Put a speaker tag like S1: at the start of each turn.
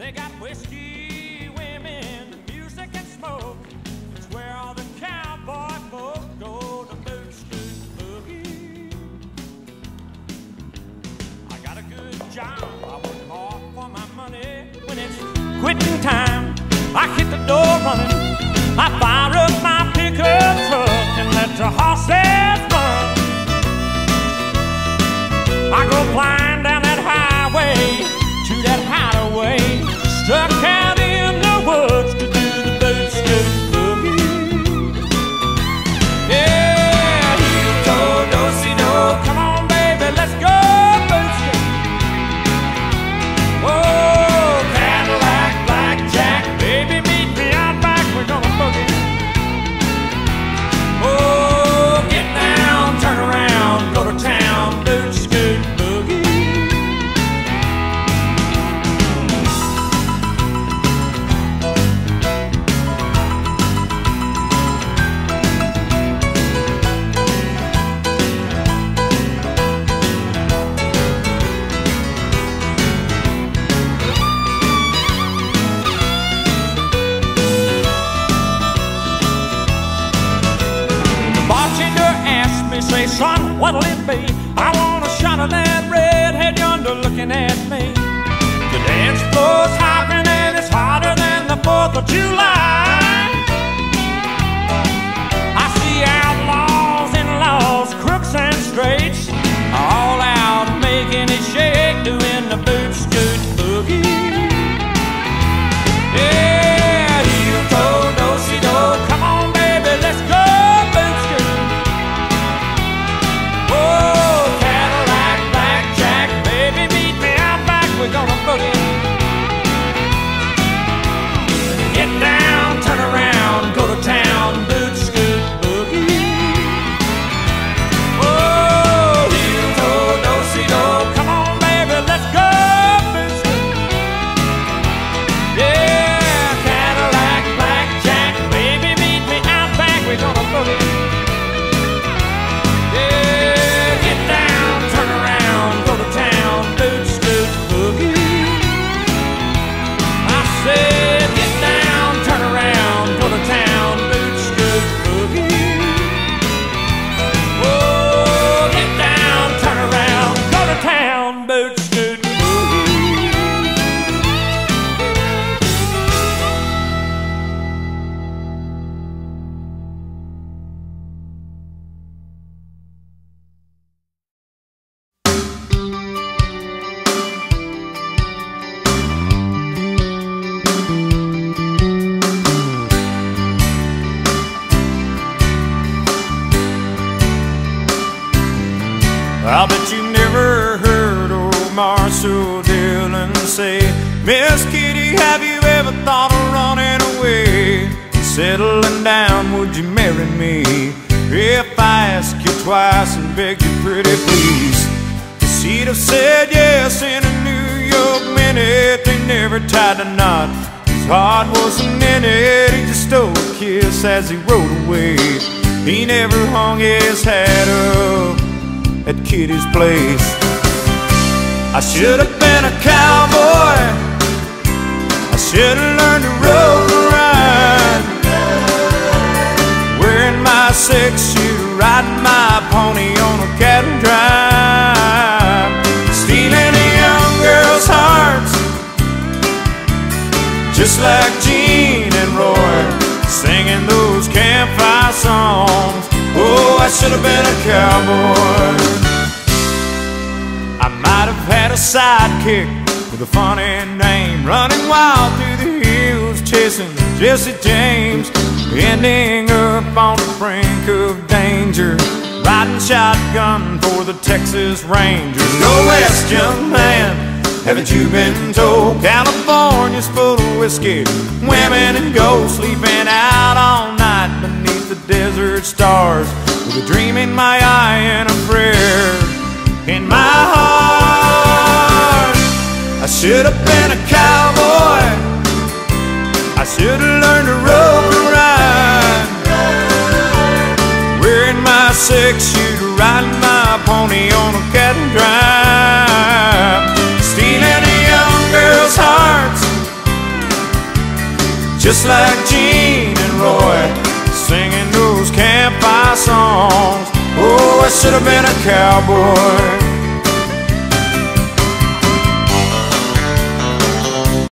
S1: They got whiskey, women, music, and smoke. It's where all the cowboy folk go to boot scoot boogie. I got a good job, I work hard for my money. When it's quitting time, I hit the door running. I fire up my pickup truck and let the horses run. I go flying down that highway to that hideaway, stuck out in the woods to do the boot scoot boogie. Yeah, heel toe, do-si-do, come on baby, let's go boot scoot. Oh, Cadillac, blackjack, baby meet me out back, we're gonna boogie. Oh, get down, turn around, go to town, boot scoot boogie. Say, son, what'll it be? I want a shot of that redhead yonder looking at me. The dance floor's hopping and it's hotter than the 4th of July. I see outlaws and laws, crooks and straights, all out making it shake, doing the boot scoot boogie. Yeah, heel toe, do-si-do, come on baby, let's go boot scoot. Oh, Cadillac, blackjack, baby, meet me out back, we're gonna boogie. Get down, turn around, go to town, boot scoot boogie. Oh, heel toe, do-si-do, come on baby, let's go boot scoot. Yeah, Cadillac, blackjack, baby, meet me out back, we're gonna boogie. I bet you never heard old Marshall Dillon say, Miss Kitty, have you ever thought of running away? Settling down, would you marry me? If I ask you twice and beg you pretty please. She'd have said yes in a New York minute. They never tied a knot, his heart wasn't in it. He just stole a kiss as he rode away. He never hung his hat up at Kitty's place. I should have been a cowboy, I should have learned to rope and ride, wearing my 6-shooter, riding my pony on a cattle drive, stealing a young girl's hearts, just like Gene and Roy, singing those campfire songs. Oh, I should have been a cowboy. I might have had a sidekick with a funny name, running wild through the hills, chasing Jesse James, ending up on the brink of danger, riding shotgun for the Texas Rangers. Go west, young man, haven't you been told? California's full of whiskey, women and gold, sleeping out all night beneath the desert stars, with a dream in my eye and a prayer in my heart. I should have been a cowboy, I should have learned to rope and ride, wearing my 6-shooter, riding my pony on a cattle drive, stealing a young girl's hearts, I should have been a cowboy.